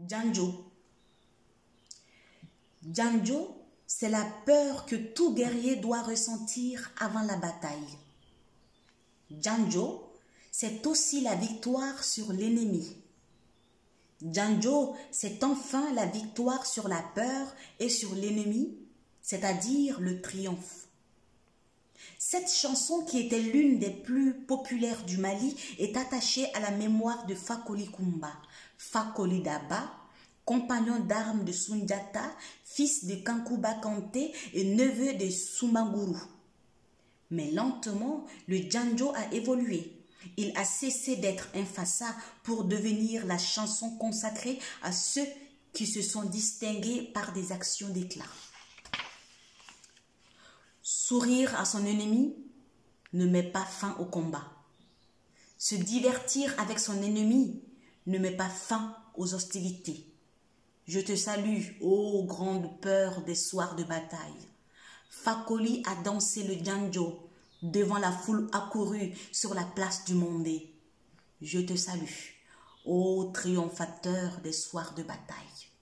Janjo. Janjo, c'est la peur que tout guerrier doit ressentir avant la bataille. Janjo, c'est aussi la victoire sur l'ennemi. Janjo, c'est enfin la victoire sur la peur et sur l'ennemi, c'est-à-dire le triomphe. Cette chanson, qui était l'une des plus populaires du Mali, est attachée à la mémoire de Fakoli Kumba, Fakoli Daba, compagnon d'armes de Sundiata, fils de Kankouba Kanté et neveu de Soumanguru. Mais lentement, le Janjo a évolué. Il a cessé d'être un fassa pour devenir la chanson consacrée à ceux qui se sont distingués par des actions d'éclat. Sourire à son ennemi ne met pas fin au combat. Se divertir avec son ennemi ne met pas fin aux hostilités. Je te salue, ô grande peur des soirs de bataille. Fakoli a dansé le Janjo devant la foule accourue sur la place du Mondé. Je te salue, ô triomphateur des soirs de bataille.